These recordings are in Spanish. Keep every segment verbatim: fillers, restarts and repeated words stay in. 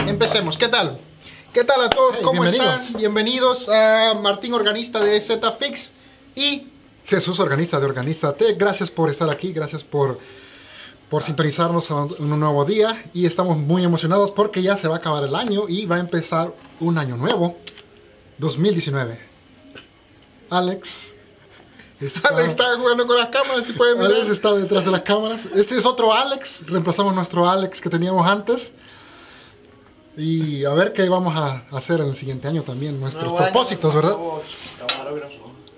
Empecemos. ¿Qué tal? ¿Qué tal a todos? Hey, ¿Cómo bienvenidos. están? Bienvenidos a Martín, organista de ZFix, y Jesús, organista de Organista Tech. Gracias por estar aquí, gracias por, por sintonizarnos en un nuevo día. Y estamos muy emocionados porque ya se va a acabar el año y va a empezar un año nuevo, dos mil diecinueve. Alex está, Alex está jugando con las cámaras, si pueden mirar. Alex está detrás de las cámaras. Este es otro Alex, reemplazamos nuestro Alex que teníamos antes. Y a ver qué vamos a hacer en el siguiente año también, nuestros Nuevo propósitos, año, ¿verdad? nuevos camarógrafos.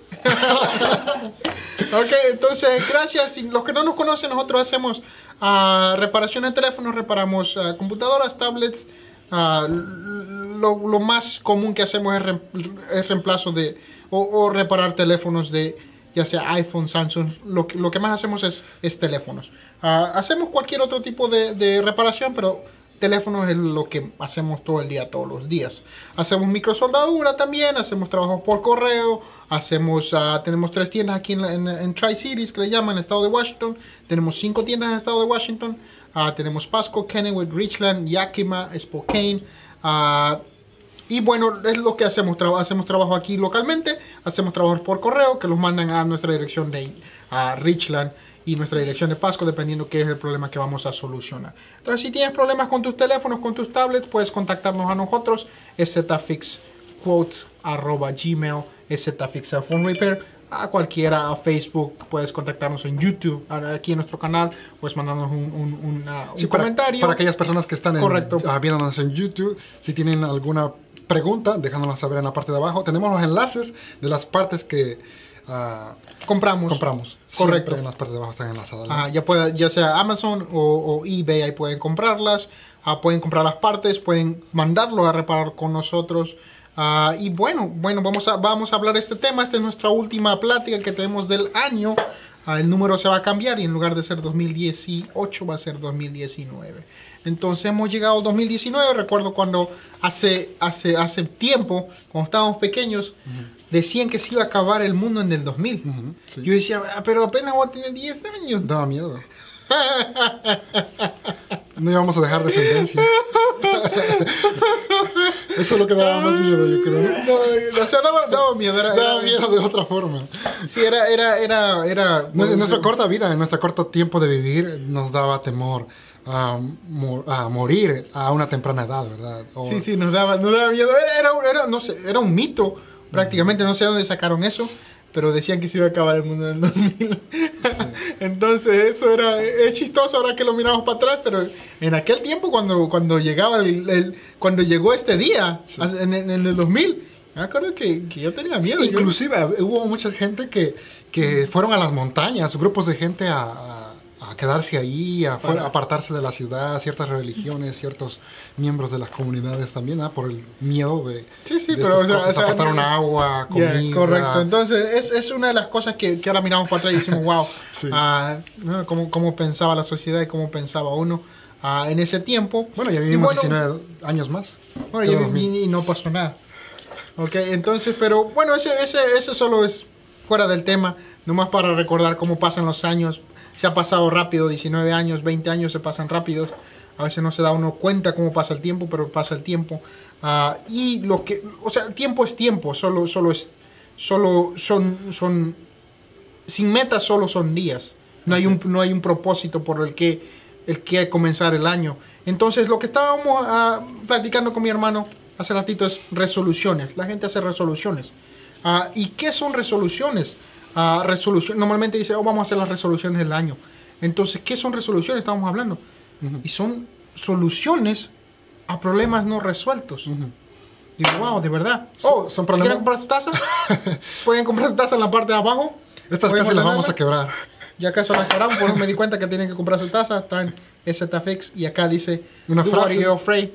Ok, entonces, gracias. Y los que no nos conocen, nosotros hacemos uh, reparación de teléfonos, reparamos uh, computadoras, tablets. Uh, lo, lo más común que hacemos es, re, es reemplazo de o, o reparar teléfonos de ya sea iPhone, Samsung. Lo que, lo que más hacemos es, es teléfonos. Uh, hacemos cualquier otro tipo de, de reparación, pero teléfonos es lo que hacemos todo el día, todos los días. Hacemos microsoldadura también, hacemos trabajos por correo, hacemos, uh, tenemos tres tiendas aquí en, la, en, en Tri-Cities, que le llaman, en el estado de Washington. Tenemos cinco tiendas en el estado de Washington. Uh, tenemos Pasco, Kennewick, Richland, Yakima, Spokane. Uh, y bueno, es lo que hacemos. Tra hacemos trabajo aquí localmente, hacemos trabajos por correo que los mandan a nuestra dirección de uh, Richland y nuestra dirección de Pasco, dependiendo qué es el problema que vamos a solucionar. Entonces, si tienes problemas con tus teléfonos, con tus tablets, puedes contactarnos a nosotros, es zfixquotes arroba gmail, es zfix phone repair, a cualquiera, a Facebook, puedes contactarnos en YouTube, aquí en nuestro canal, puedes mandarnos un, un, un, uh, un Sí, para, comentario. para aquellas personas que están en, Correcto. uh, viéndonos en YouTube, si tienen alguna pregunta, dejándonos saber en la parte de abajo. Tenemos los enlaces de las partes que uh, compramos. compramos. Correcto. Siempre en las partes de abajo están enlazadas. ¿no? Ah, ya, pueda, ya sea Amazon o, o eBay, ahí pueden comprarlas. Ah, pueden comprar las partes, pueden mandarlo a reparar con nosotros. Ah, y bueno, bueno vamos, a, vamos a hablar de este tema. Esta es nuestra última plática que tenemos del año. Ah, el número se va a cambiar y en lugar de ser dos mil dieciocho va a ser dos mil diecinueve. Entonces hemos llegado al dos mil diecinueve. Recuerdo cuando hace, hace, hace tiempo, cuando estábamos pequeños, uh-huh, decían que se iba a acabar el mundo en el dos mil. Uh-huh, sí. Yo decía, pero apenas voy a tener diez años. Daba miedo. No íbamos a dejar descendencia. Eso es lo que daba más miedo, yo creo. No, o sea, daba, daba miedo. Era, daba era, miedo de otra forma. Sí, era, era, era, era. No, en nuestra corta vida, en nuestro corto tiempo de vivir, nos daba temor a, mor a morir a una temprana edad, ¿verdad? O... Sí, sí, nos daba, nos daba miedo. Era, era, era, no sé, era un mito, prácticamente. No sé dónde sacaron eso, pero decían que se iba a acabar el mundo en el dos mil. Sí. Entonces, eso era, es chistoso ahora que lo miramos para atrás, pero en aquel tiempo, cuando, cuando llegaba el, el cuando llegó este día, sí, en, en, en el dos mil, me acuerdo que, que yo tenía miedo. Inclusive, yo... hubo mucha gente que, que fueron a las montañas, grupos de gente a, a, a quedarse ahí, a, fuera, a apartarse de la ciudad, ciertas religiones, ciertos miembros de las comunidades también, ¿eh? Por el miedo de, sí, sí, de pero estas o sea, cosas, o sea, apartaron agua, comida. Yeah, correcto, entonces es, es una de las cosas que, que ahora miramos para atrás y decimos, wow, sí, uh, ¿no? cómo, cómo pensaba la sociedad y cómo pensaba uno uh, en ese tiempo. Bueno, ya vivimos bueno, diecinueve años más. Bueno, ya viví y no pasó nada. Ok, entonces, pero bueno, ese, ese, ese solo es fuera del tema, nomás para recordar cómo pasan los años. Se ha pasado rápido, diecinueve años, veinte años se pasan rápidos. A veces no se da uno cuenta cómo pasa el tiempo, pero pasa el tiempo. Uh, y lo que, o sea, el tiempo es tiempo, solo, solo es, solo son, son, sin metas solo son días. No hay un, no hay un propósito por el que, el que comenzar el año. Entonces, lo que estábamos uh, platicando con mi hermano hace ratito es resoluciones. La gente hace resoluciones. Uh, ¿Y qué son resoluciones? Uh, resolución, normalmente dice, oh, vamos a hacer las resoluciones del año. Entonces, ¿qué son resoluciones? Estamos hablando. Uh-huh. Y son soluciones a problemas no resueltos. Uh-huh. Digo, wow, de verdad. Oh, ¿son problemas? ¿Quieren comprar su taza? Pueden comprar su taza en la parte de abajo. Estas casi las vamos a quebrar. Ya acaso las quebramos, por eso me di cuenta que tienen que comprar su taza. Está en ZFix y acá dice, una frase. You're afraid.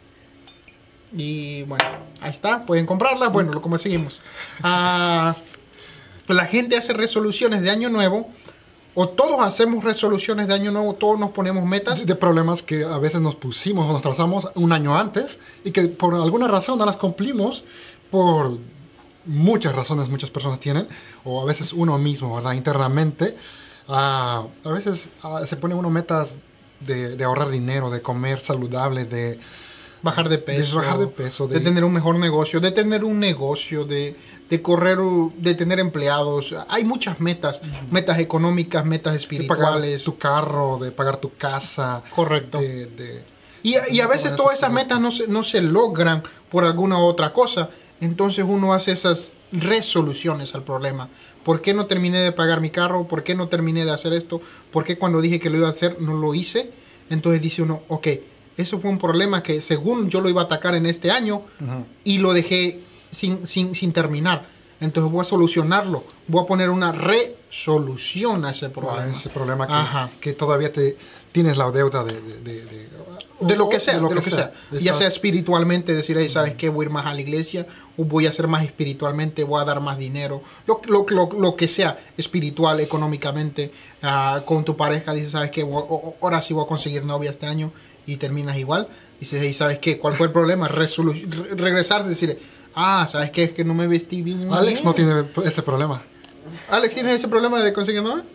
Y bueno, ahí está, pueden comprarla. Bueno, lo como seguimos. Uh, la gente hace resoluciones de año nuevo, o todos hacemos resoluciones de año nuevo, todos nos ponemos metas. De problemas que a veces nos pusimos o nos trazamos un año antes y que por alguna razón no las cumplimos por muchas razones, muchas personas tienen, o a veces uno mismo, ¿verdad? Internamente. Uh, a veces uh, se pone uno metas de, de ahorrar dinero, de comer saludable, de bajar de peso, de bajar de peso, de, de tener un mejor negocio, de tener un negocio, de, de correr, de tener empleados. Hay muchas metas, uh-huh. metas económicas, metas espirituales. De pagar tu carro, de pagar tu casa. Correcto. De, de, y, y a veces todas esas metas no se, no se logran por alguna otra cosa. Entonces uno hace esas resoluciones al problema. ¿Por qué no terminé de pagar mi carro? ¿Por qué no terminé de hacer esto? ¿Por qué cuando dije que lo iba a hacer no lo hice? Entonces dice uno, ok, eso fue un problema que según yo lo iba a atacar en este año uh-huh. y lo dejé sin, sin, sin terminar. Entonces voy a solucionarlo. Voy a poner una resolución a ese problema. A ese problema que, que todavía te tienes la deuda de... de, de, de, de lo que sea, de lo, de lo que, que sea. sea. Ya Estás... sea espiritualmente, decir, hey, ¿sabes qué? Voy a ir más a la iglesia, o voy a hacer más espiritualmente, voy a dar más dinero. Lo, lo, lo, lo que sea, espiritual, económicamente, uh, con tu pareja, dices, ¿sabes qué? Ahora sí voy a conseguir novia este año, y terminas igual. Dices, hey, ¿sabes qué? ¿Cuál fue el problema? Resolu- re- regresar, decir, ah, ¿sabes qué? Es que no me vestí bien. Alex bien. no tiene ese problema. Alex, ¿tienes ese problema de conseguir novia?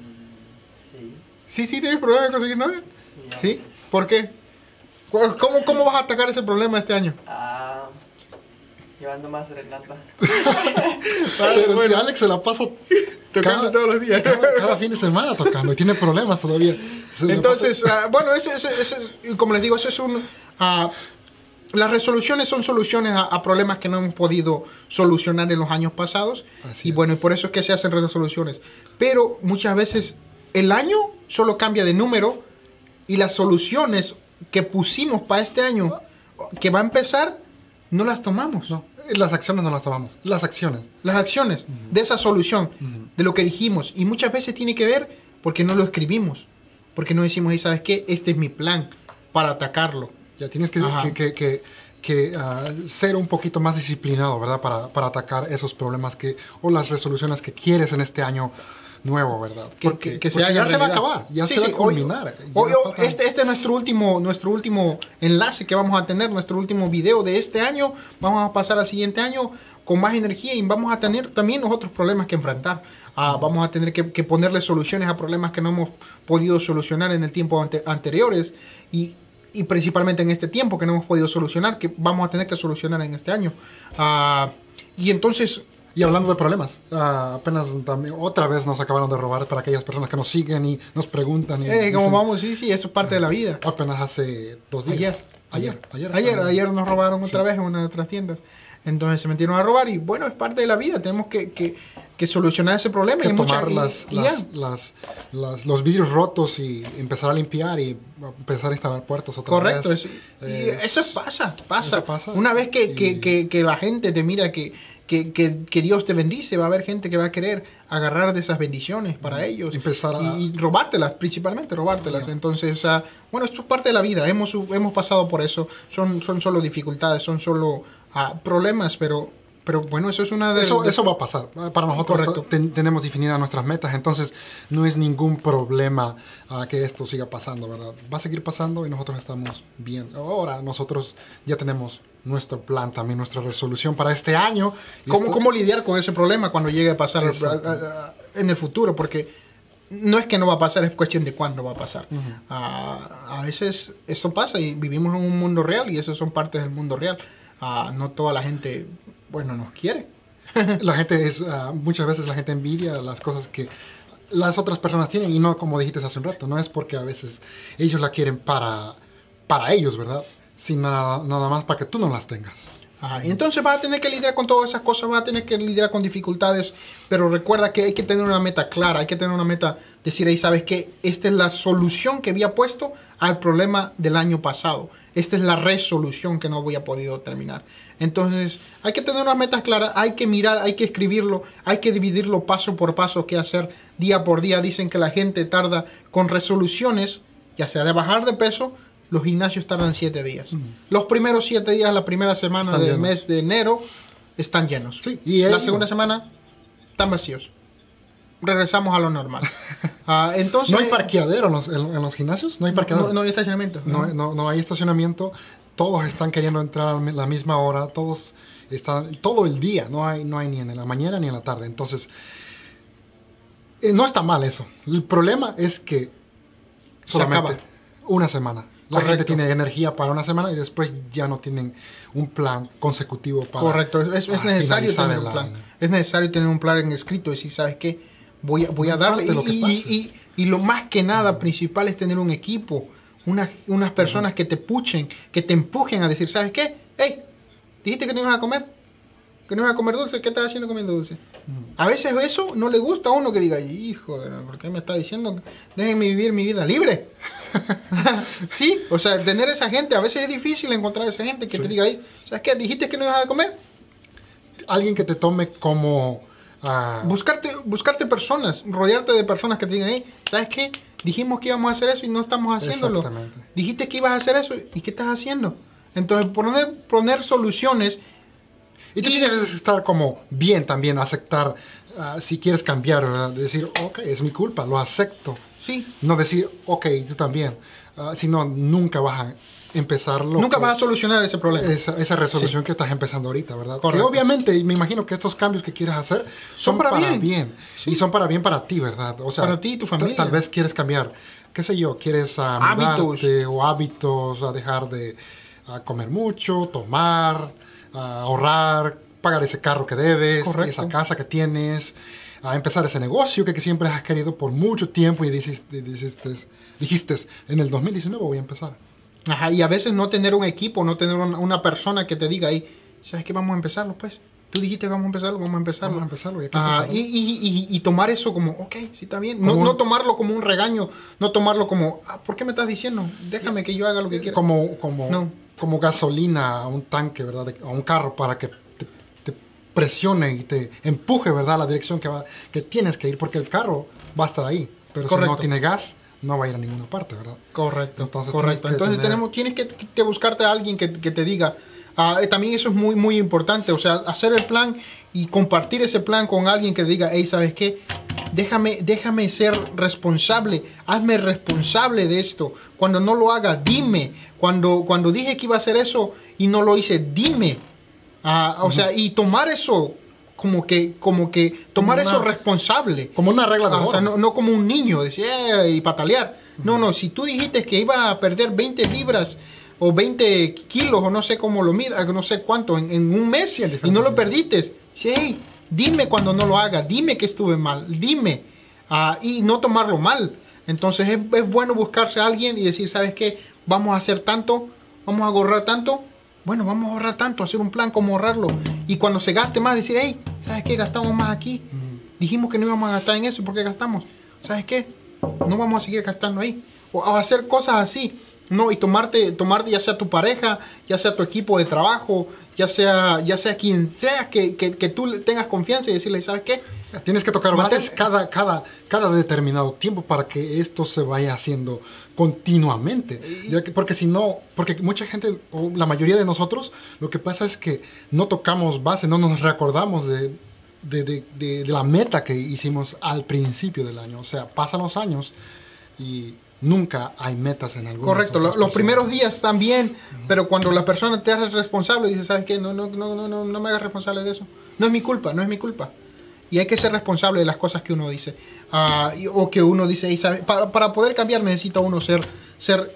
Sí. ¿Sí, sí tienes problema de conseguir novia? Sí. ¿Sí? ¿Por qué? ¿Cómo, ¿Cómo vas a atacar ese problema este año? Ah, llevando más serenatas. Pero bueno, si Alex se la pasa tocando cada, todos los días. Cada, cada fin de semana tocando y tiene problemas todavía. Se Entonces, uh, bueno, eso, eso, eso, como les digo, eso es un... Uh, las resoluciones son soluciones a, a problemas que no hemos podido solucionar en los años pasados. Así y bueno, es. y por eso es que se hacen resoluciones. Pero muchas veces el año solo cambia de número y las soluciones que pusimos para este año, que va a empezar, no las tomamos. No, las acciones no las tomamos. Las acciones. Las acciones uh-huh. de esa solución, uh-huh. de lo que dijimos. Y muchas veces tiene que ver porque no lo escribimos. Porque no decimos, hey, ¿sabes qué? Este es mi plan para atacarlo. Ya tienes que, que, que, que, que uh, ser un poquito más disciplinado, ¿verdad? Para, para atacar esos problemas que, o las resoluciones que quieres en este año nuevo, ¿verdad? Porque, que, que porque se ya realidad. se va a acabar, ya sí, se sí, va a culminar. Hoy, hoy, este, este es nuestro último, nuestro último enlace que vamos a tener, nuestro último video de este año. Vamos a pasar al siguiente año con más energía y vamos a tener también los otros problemas que enfrentar. Uh, vamos a tener que, que ponerle soluciones a problemas que no hemos podido solucionar en el tiempo ante, anteriores y, y principalmente en este tiempo que no hemos podido solucionar, que vamos a tener que solucionar en este año. Uh, y entonces... Y hablando de problemas, uh, apenas también otra vez nos acabaron de robar para aquellas personas que nos siguen y nos preguntan. Y eh, dicen, ¿Cómo vamos? Sí, sí, eso es parte uh, de la vida. Apenas hace dos días. Ayer. Ayer, ayer, ayer, ayer, ayer nos robaron otra sí. vez en una de nuestras tiendas. Entonces se metieron a robar y bueno, es parte de la vida. Tenemos que, que, que solucionar ese problema. Que y tomar mucha, las, y, las, y las, las, los vidrios rotos y empezar a limpiar y empezar a instalar puertas otra Correcto, vez. Correcto, eh, eso pasa, pasa. Eso pasa. Una vez que, y... que, que, que la gente te mira que, que, que, que Dios te bendice, va a haber gente que va a querer agarrar de esas bendiciones para mm. ellos. Empezar a... Y robártelas, principalmente robártelas. Yeah. Entonces, uh, bueno, esto es parte de la vida. Hemos, hemos pasado por eso. Son, son solo dificultades, son solo uh, problemas, pero... Pero bueno, eso es una de... Eso, de... eso va a pasar. Para nosotros ten, tenemos definidas nuestras metas, entonces no es ningún problema uh, que esto siga pasando, ¿verdad? Va a seguir pasando y nosotros estamos bien. Ahora nosotros ya tenemos nuestro plan, también nuestra resolución para este año. ¿Cómo, esto... ¿Cómo lidiar con ese problema cuando llegue a pasar a, a, a, en el futuro? Porque no es que no va a pasar, es cuestión de cuándo va a pasar. Uh-huh. uh, a veces esto pasa y vivimos en un mundo real y eso son partes del mundo real. Uh, no toda la gente... Bueno, nos quiere. La gente es, uh, muchas veces la gente envidia las cosas que las otras personas tienen y no como dijiste hace un rato, no es porque a veces ellos la quieren para, para ellos, ¿verdad? Sino nada, nada más para que tú no las tengas. Ajá. Entonces vas a tener que lidiar con todas esas cosas, vas a tener que lidiar con dificultades, pero recuerda que hay que tener una meta clara, hay que tener una meta, decir ahí, ¿sabes qué? Esta es la solución que había puesto al problema del año pasado. Esta es la resolución que no había podido terminar. Entonces hay que tener unas metas claras, hay que mirar, hay que escribirlo, hay que dividirlo paso por paso, qué hacer día por día. Dicen que la gente tarda con resoluciones, ya sea de bajar de peso. Los gimnasios tardan siete días. Mm. Los primeros siete días, la primera semana están del llenos. Mes de enero, están llenos. Sí, y la segunda semana, están vacíos. Regresamos a lo normal. uh, entonces, ¿No hay parqueadero en los, en, en los gimnasios? No hay parqueadero. No, no hay estacionamiento. No, no. No, no hay estacionamiento. Todos están queriendo entrar a la misma hora. Todos están, todo el día. No hay, no hay ni en la mañana ni en la tarde. Entonces, eh, no está mal eso. El problema es que solamente una semana. La Correcto. gente tiene energía para una semana y después ya no tienen un plan consecutivo para Correcto, es, es ah, necesario finalizar tener el un plan. año. Es necesario tener un plan en escrito y decir, ¿sabes qué? Voy a, voy a No darle. importa lo que Y, pase. y, y, y lo más que nada principal es tener un equipo, una- unas personas que te puchen, que te empujen a decir, ¿sabes qué? Hey, dijiste que no ibas a comer, que no ibas a comer dulce, ¿qué estás haciendo comiendo dulce? A veces eso no le gusta a uno que diga, hijo, de la- ¿por qué me está diciendo? Déjenme vivir mi vida libre. Sí, o sea, tener esa gente, a veces es difícil encontrar esa gente que Sí. te diga, "Ey, ¿sabes qué? Dijiste que no ibas a comer. Alguien que te tome como... ah, Buscarte, buscarte personas, rodearte de personas que te digan, hey, ¿sabes qué? Dijimos que íbamos a hacer eso y no estamos haciéndolo. Exactamente. Dijiste que ibas a hacer eso y ¿qué estás haciendo? Entonces, poner, poner soluciones. Y tú tienes que estar como bien también, aceptar ah, si quieres cambiar, ¿verdad? Decir, ok, es mi culpa, lo acepto. Sí, No decir, ok, tú también. Ah, si no, nunca vas a empezarlo. nunca vas a solucionar ese problema. esa, esa resolución que estás empezando ahorita, ¿verdad? Correcto. Que obviamente, me imagino que estos cambios que quieres hacer son, Son para para, bien. bien. Sí. Y son para bien para ti, ¿verdad? O sea, Para ti y tu ta- familia. Tal vez quieres cambiar, qué sé yo, quieres ah, Hábitos. mudarte o hábitos, a dejar de ah, comer mucho, tomar, ah, ahorrar, pagar ese carro que debes, Correcto. esa casa que tienes, a empezar ese negocio que, que siempre has querido por mucho tiempo y dijiste, dijiste, dijiste, en el dos mil diecinueve voy a empezar. Ajá, y a veces no tener un equipo, no tener una, una persona que te diga, ahí, ¿sabes qué? Vamos a empezarlo, pues. Tú dijiste vamos a empezarlo, vamos a empezarlo. Vamos a empezarlo y hay que Ah, empezarlo. y, y- y- y tomar eso como, ok, sí está bien. No, Como un- no tomarlo como un regaño, no tomarlo como, ah, ¿por qué me estás diciendo? Déjame que yo haga lo que quiera. como, como, No. como gasolina a un tanque, ¿verdad? De- a un carro para que te, te presione y te empuje, ¿verdad? A la dirección que, va, que tienes que ir, porque el carro va a estar ahí, pero si Correcto. no tiene gas, no va a ir a ninguna parte, ¿verdad? Correcto, Entonces, correcto. tienes que Entonces tener- tenemos, tienes que, que buscarte a alguien que, que te diga. Ah, eh, también eso es muy, muy importante. O sea, hacer el plan y compartir ese plan con alguien que diga, hey, ¿sabes qué? Déjame, déjame ser responsable. Hazme responsable de esto. Cuando no lo haga, dime. Cuando, cuando dije que iba a hacer eso y no lo hice, dime. Ah, o sea, y tomar eso como que, como que tomar Como eso una- responsable. Como una regla de Ah, o oro. sea, no, no como un niño, decir, "Eh", y patalear. No, no, si tú dijiste que iba a perder veinte libras o veinte kilos o no sé cómo lo mida, no sé cuánto, en, en un mes Sí, en y diferentes no lo medidas. perdiste, sí, hey, dime cuando no lo haga, dime que estuve mal, dime, ah, y no tomarlo mal. Entonces es, es bueno buscarse a alguien y decir, ¿sabes qué? Vamos a hacer tanto, vamos a ahorrar tanto. Bueno, vamos a ahorrar tanto, hacer un plan como ahorrarlo. Y cuando se gaste más, decir, hey, ¿sabes qué? Gastamos más aquí. Dijimos que no íbamos a gastar en eso, ¿por qué gastamos? ¿Sabes qué? No vamos a seguir gastando ahí. O, o hacer cosas así. No, y tomarte, tomarte ya sea tu pareja, ya sea tu equipo de trabajo, ya sea, ya sea quien sea que, que, que tú le tengas confianza y decirle, ¿sabes qué? Tienes que tocar Mantén- bases cada, cada, cada determinado tiempo para que esto se vaya haciendo continuamente. Ya que- porque si no, porque mucha gente, o la mayoría de nosotros, lo que pasa es que no tocamos base, no nos recordamos de, de, de- de- de la meta que hicimos al principio del año. O sea, pasan los años y nunca hay metas en algún Correcto, lo- los primeros días están bien, pero cuando la persona te hace responsable, dice, ¿sabes qué? No, no, no, no, no, no me hagas responsable de eso. No es mi culpa, no es mi culpa. Y hay que ser responsable de las cosas que uno dice. Ah, y- o que uno dice, y sabe, para, para poder cambiar necesita uno ser, ser,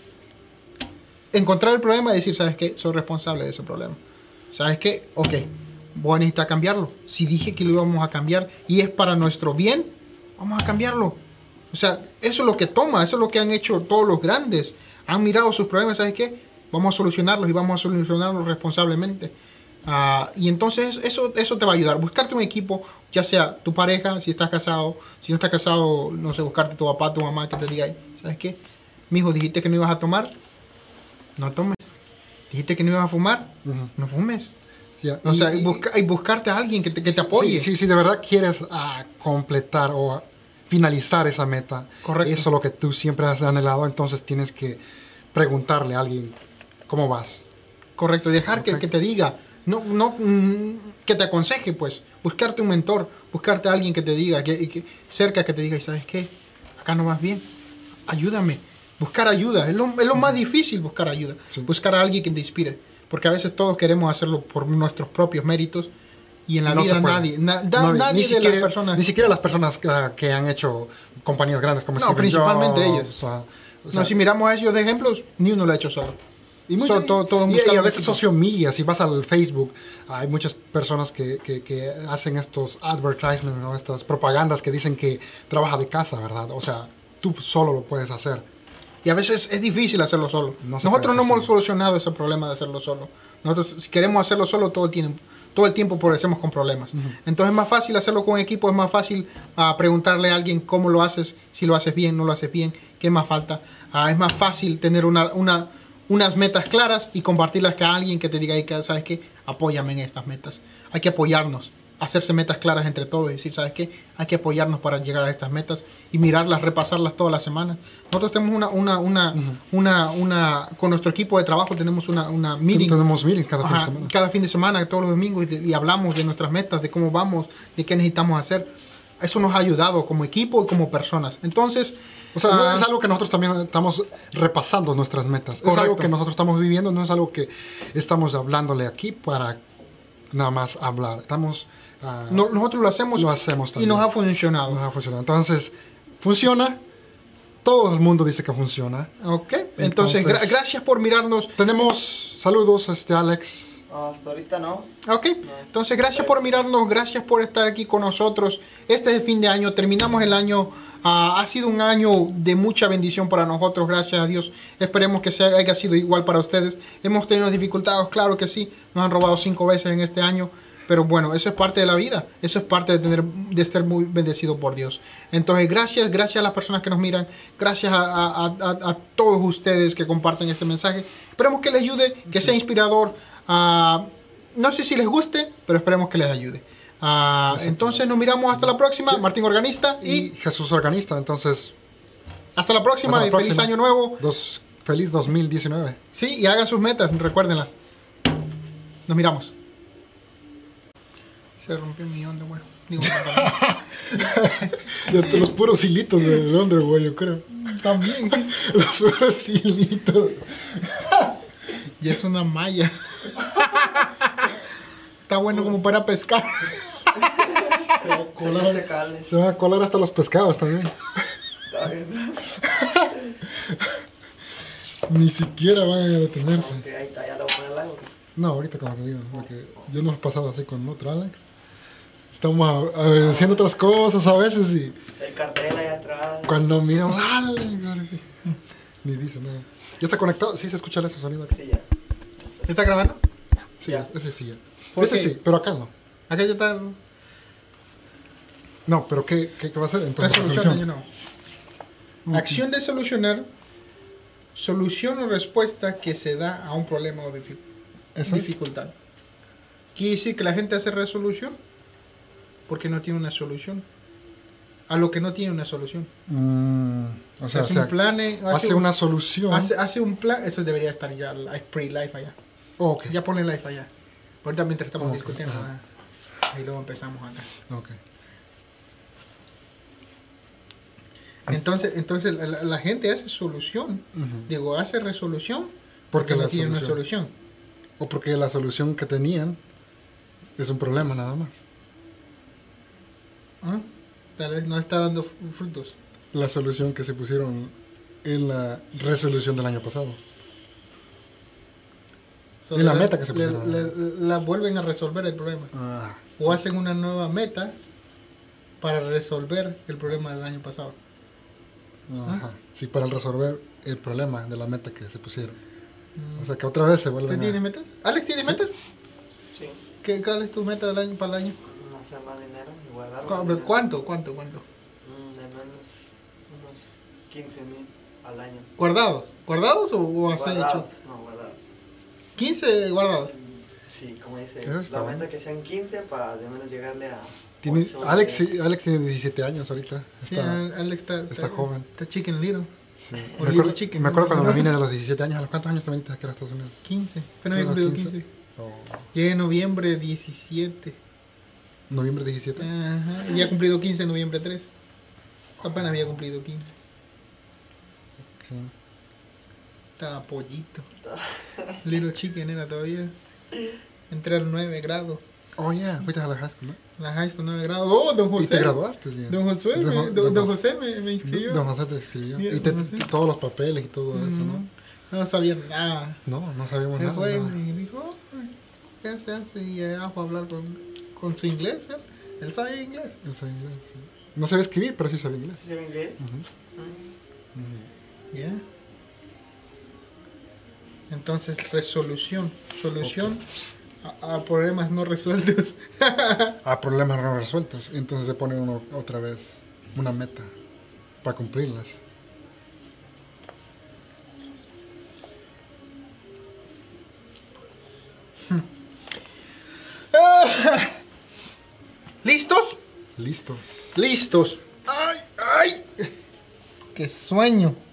encontrar el problema y decir, ¿sabes qué? Soy responsable de ese problema. ¿Sabes qué? Ok, voy a necesitar cambiarlo. Si dije que lo íbamos a cambiar y es para nuestro bien, vamos a cambiarlo. O sea, eso es lo que toma, eso es lo que han hecho todos los grandes. Han mirado sus problemas, ¿sabes qué? Vamos a solucionarlos y vamos a solucionarlos responsablemente. Ah, y entonces eso, eso te va a ayudar. Buscarte un equipo, ya sea tu pareja, si estás casado, si no estás casado, no sé, buscarte tu papá, tu mamá, que te diga, ¿sabes qué? Mijo, dijiste que no ibas a tomar, no tomes. Dijiste que no ibas a fumar, Ujú. no fumes. Ya, O y- sea, y, y- busca- y buscarte a alguien que te, que te apoye. Sí, sí, si de verdad quieres ah, completar o ah, finalizar esa meta, Correcto. eso es lo que tú siempre has anhelado, entonces tienes que preguntarle a alguien cómo vas. Correcto, y dejar que, Ok. que te diga, no, no, mm, que te aconseje, pues, buscarte un mentor, buscarte a alguien que te diga, que, que cerca que te diga, y sabes qué, acá no vas bien, ayúdame, buscar ayuda, es lo, es lo más difícil buscar ayuda, Sí. buscar a alguien que te inspire, porque a veces todos queremos hacerlo por nuestros propios méritos, y en la No se vida puede. nadie, na- da- Nadie, nadie ni de siquiera, las personas, Ni siquiera las personas que, que han hecho compañías grandes como No, Steve principalmente Jobs, ellos. ah, O sea, no, si miramos a esos ejemplos, ni uno lo ha hecho solo. Y, mucho- So, todo- todo y- y buscando a veces equipo. social media, si vas al Facebook, hay muchas personas que, que- que hacen estos advertisements, ¿no? Estas propagandas que dicen que trabaja de casa, ¿verdad? O sea, tú solo lo puedes hacer. Y a veces es difícil hacerlo solo. No se Nosotros puede no hacer hemos solo. solucionado ese problema de hacerlo solo. Nosotros, si queremos hacerlo solo, todo el tiempo, todo el tiempo progresemos con problemas. Entonces es más fácil hacerlo con equipo, es más fácil ah, preguntarle a alguien cómo lo haces, si lo haces bien, no lo haces bien, qué más falta. Ah, es más fácil tener una, una, unas metas claras y compartirlas con alguien que te diga, "Ay, que, ¿sabes qué? Apóyame en estas metas." Hay que apoyarnos, hacerse metas claras entre todos y decir, ¿sabes qué? Hay que apoyarnos para llegar a estas metas y mirarlas, repasarlas todas las semanas. Nosotros tenemos una, una, una, una, una, con nuestro equipo de trabajo tenemos una, una meeting. Tenemos meeting cada fin de Ajá, semana. cada fin de semana, todos los domingos, y, de- y hablamos de nuestras metas, de cómo vamos, de qué necesitamos hacer. Eso nos ha ayudado como equipo y como personas. Entonces, O sea, no ah, es algo que nosotros también estamos repasando nuestras metas. Es Correcto. algo que nosotros estamos viviendo, no es algo que estamos hablándole aquí para nada más hablar. Estamos... ah, no- nosotros lo hacemos, lo hacemos y también. nos ha funcionado. Nos ha funcionado. Entonces, funciona. Todo el mundo dice que funciona. Ok, entonces, gra- Entonces- gracias por mirarnos. Tenemos saludos, este Alex. No, hasta ahorita no. Ok, entonces gracias por mirarnos, gracias por estar aquí con nosotros. Este es el fin de año, terminamos el año. Ah, ha sido un año de mucha bendición para nosotros, gracias a Dios. Esperemos que sea, haya sido igual para ustedes. Hemos tenido dificultades, claro que sí. Nos han robado cinco veces en este año. Pero bueno, eso es parte de la vida. Eso es parte de tener, de estar muy bendecido por Dios. Entonces, gracias, gracias a las personas que nos miran. Gracias a, a- a- a todos ustedes que comparten este mensaje. Esperemos que les ayude, que sea inspirador. Ah, no sé si les guste, pero esperemos que les ayude. Ah, entonces, nos miramos hasta la próxima. Martín Organista y, Y Jesús Organista. Entonces, hasta la próxima. hasta la y feliz próxima. año nuevo. dos, feliz dos mil diecinueve. Sí, y hagan sus metas, recuérdenlas. Nos miramos. Se rompió mi onda, bueno. Digo, De, de los puros hilitos de Londres, güey, yo creo. también. Los puros hilitos. Y es una malla. Está bueno como para pescar. Se va a colar. Cales. Se van a colar hasta los pescados también. Está bien. Ni siquiera van a detenerse. Ok, ahí está, ya le voy a poner el agua. No, ahorita como te digo, porque yo no he pasado así con otro Alex. Estamos a- a- haciendo otras cosas a veces y El cartel ahí atrás. cuando miramos, ¡Alex! Ni dice nada. ¿Ya está conectado? Sí, se escucha ese sonido acá. Sí, ya. ¿Está grabando? Sí, Ya. ese sí ya. ¿Por Ese qué? sí, pero acá no. Acá ya está el- No, pero ¿qué, qué, qué va a hacer entonces? resolución. Resolución. No. Acción de solucionar. Solución o respuesta que se da a un problema o difi- Eso es. dificultad. Quiere decir que la gente hace resolución porque no tiene una solución. A lo que no tiene una solución. Mm, o sea, hace o sea, un plan, eh, hace un- una solución. Hace, hace un plan, eso debería estar ya live, pre-live allá. Oh, ok. Ya ponle live allá. Ahorita mientras estamos Ok, discutiendo. ajá. ah, Y luego empezamos acá. Ok. Entonces, entonces la, la- la gente hace solución. Ujú. Digo, hace resolución Porque no la tiene una solución. solución. O porque la solución que tenían es un problema nada más. ¿Ah? Tal vez no está dando fr- frutos. La solución que se pusieron en la resolución del año pasado. So, Y la le- meta que se le- pusieron. le- la vuelven a resolver el problema. Ah. O hacen una nueva meta para resolver el problema del año pasado. Ajá. Sí, para resolver el problema de la meta que se pusieron. Mm. O sea que otra vez se ¿Usted vuelven tiene a... metas? ¿Alex tiene Sí. metas? Sí. ¿Qué, ¿Cuál es tu meta del año para el año? Hacer más dinero y guardar. ¿Cu- más dinero. ¿Cuánto? ¿Cuánto? ¿Cuánto? Mm, de menos unos quince mil al año. ¿Guardados? ¿Guardados o, o has Guardados, hecho? no, guardados. quince guardados. Sí, como dice, Eso está la bueno. meta que sean quince para de menos llegarle a Tiene, ocho, Alex, diez. sí, Alex tiene diecisiete años ahorita. Sí, Está, Alex está, está joven. Está chicken little. sí. o Me little acuerdo, chicken, me acuerdo ¿no? cuando me vine de los diecisiete años. ¿A los cuántos años te viniste aquí a los Estados Unidos? quince. Pero había ¿A los cumplido quince? quince. Oh, Llegué en noviembre diecisiete. noviembre diecisiete. Ajá. Y había cumplido quince en noviembre tres. Apenas había cumplido quince. Ok. Estaba pollito. Little chicken era todavía. Entré al nueve grado. Oh, yeah, fuiste a la high school, ¿no? La high school nueve grado. Oh, don José. Y te graduaste bien. Don Josué, Don me, Jo- don, don don Jos- José me, me inscribió. Don José te escribió. Yeah, y te, don José. todos los papeles y todo eso, ¿no? No sabía nada. No, no sabíamos Él nada. fue nada. y dijo, ¿qué se hace? Y allá fue a hablar con, con su inglés. Él, él sabía inglés. Él sabía inglés, sí. No sabía escribir, pero sí sabía inglés. ¿Sí sabe inglés? Ujú. Ah. Ujú. Ya. Entonces, resolución. Solución a, a problemas no resueltos. A problemas no resueltos. Entonces se pone uno otra vez una meta para cumplirlas. ¿Listos? Listos. Listos. ¡Ay, ay! ¡Qué sueño!